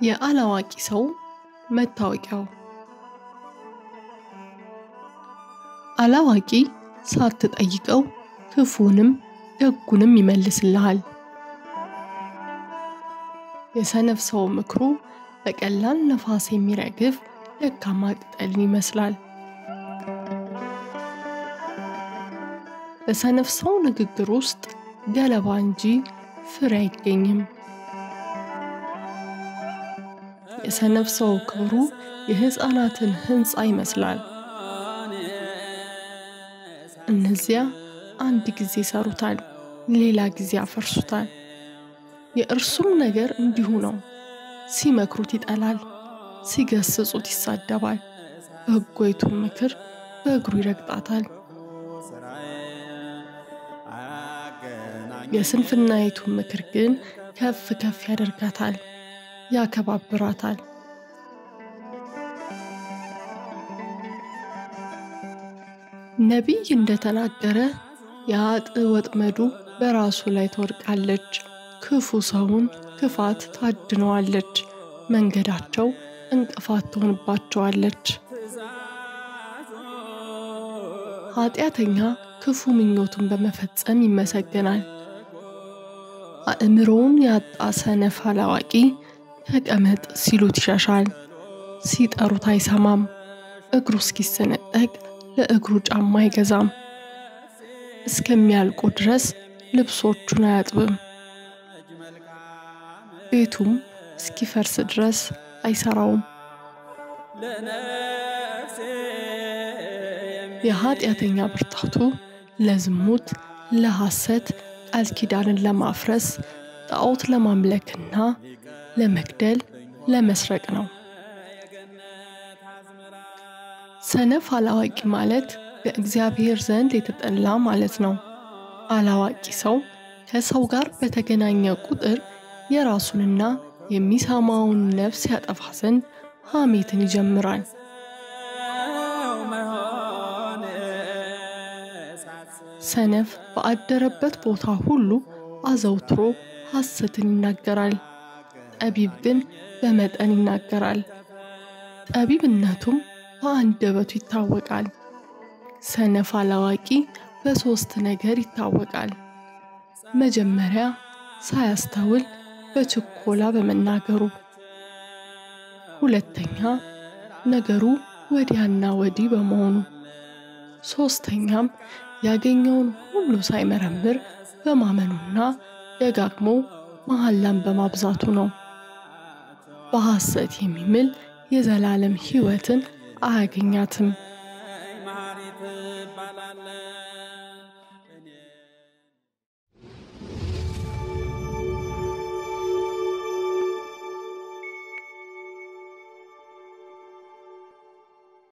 የአላዋቂ ሰው መታወቂያው አላዋቂ ሳትጠይቀው ክፉንም ደጉንም ይመልስልሃል። የሰነፍ ሰው ምክሩ በቀላል ነፋስ የሚረግፍ ደካማ ቅጠልን ይመስላል። በሰነፍ ሰው ንግግር ውስጥ ገለባ እንጂ ፍሬ አይገኝም። የሰነፍ ሰው ክብሩ የሕፃናትን ሕንፃ ይመስላል። እነዚያ አንድ ጊዜ ሰሩታል፣ ሌላ ጊዜ አፈርሱታል። የእርሱም ነገር እንዲሁ ነው። ሲመክሩት ይጠላል፣ ሲገስጹት ይሳደባል። በጎይቱን ምክር በእግሩ ይረግጣታል። የስንፍናይቱን ምክር ግን ከፍ ከፍ ያደርጋታል፣ ያከባብራታል። ነቢይ እንደተናገረ የአጥ ወጥመዱ በራሱ ላይ ትወድቃለች፣ ክፉ ሰውን ክፋት ታድነዋለች፣ መንገዳቸው እንቅፋት ትሆንባቸዋለች። ኃጢአተኛ ክፉ ምኞቱን በመፈጸም ይመሰገናል። አእምሮውን ያጣ ሰነፍ አላዋቂ ተቀመጥ ሲሉት ይሸሻል፣ ሲጠሩት አይሰማም። እግሩ እስኪሰነጠቅ ለእግሩ ጫማ አይገዛም። እስከሚያልቁ ድረስ ልብሶቹን አያጥብም። ቤቱም እስኪፈርስ ድረስ አይሰራውም። የኃጢአተኛ ብርታቱ ለዝሙት፣ ለሐሰት፣ ቃል ኪዳንን ለማፍረስ፣ ጣዖት ለማምለክና ለመግደል፣ ለመስረቅ ነው። ሰነፍ አላዋቂ ማለት በእግዚአብሔር ዘንድ የተጠላ ማለት ነው። አላዋቂ ሰው ከሰው ጋር በተገናኘ ቁጥር የራሱንና የሚሰማውን ነፍስ ያጠፋ ዘንድ ሐሜትን ይጀምራል። ሰነፍ በአደረበት ቦታ ሁሉ አዘውትሮ ሐሰትን ይናገራል። ጠቢብ ግን በመጠን ይናገራል፣ ጠቢብነቱም በአንደበቱ ይታወቃል። ሰነፍ አላዋቂ በሦስት ነገር ይታወቃል። መጀመሪያ ሳያስተውል በችኮላ በመናገሩ፣ ሁለተኛ ነገሩ ወዲያና ወዲህ በመሆኑ፣ ሦስተኛም ያገኘውን ሁሉ ሳይመረምር በማመኑና ደጋግሞ መሐላን በማብዛቱ ነው። በሐሰት የሚምል የዘላለም ሕይወትን አያገኛትም።